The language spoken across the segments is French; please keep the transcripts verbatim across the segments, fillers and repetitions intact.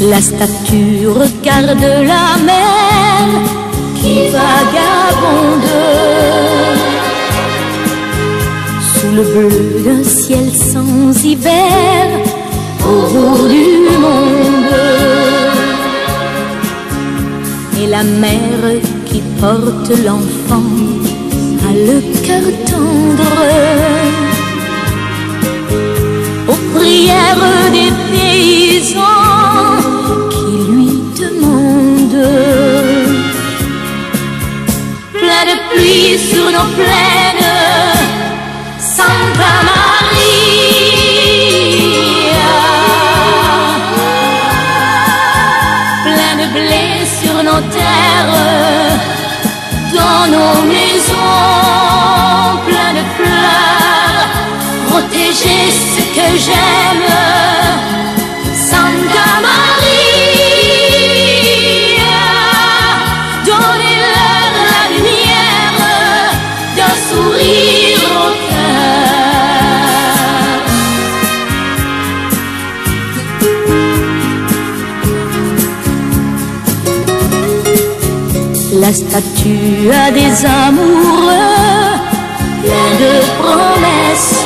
La statue regarde la mer qui vagabonde sous le bleu d'un ciel sans hiver au bout du monde. Et la mère qui porte l'enfant a le cœur tendre aux prières des paysans qui lui demandent. Plein de pluie sur nos plaines, Santa Maria. Plein de blé sur nos terres, dans nos maisons, plein de fleurs. Protéger ce que j'aime, Santa Maria. Donnez-leur la lumière d'un sourire au cœur. La statue a des amoureux plein de promesses,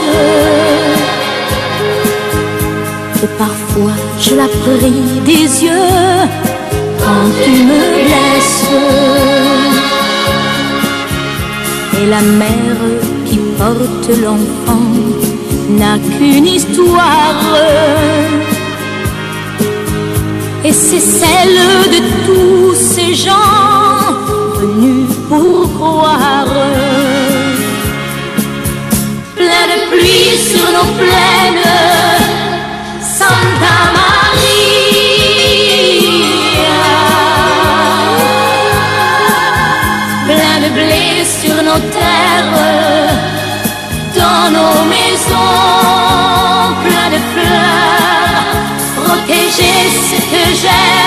et parfois je la prie des yeux quand tu me blesses. Et la mère qui porte l'enfant n'a qu'une histoire, et c'est celle de tous ces gens venus pour croire. Plein de pluie sur nos plaines, Santa Maria. Plein de blé sur nos terres, dans nos maisons, plein de fleurs. Protéger ce que j'aime,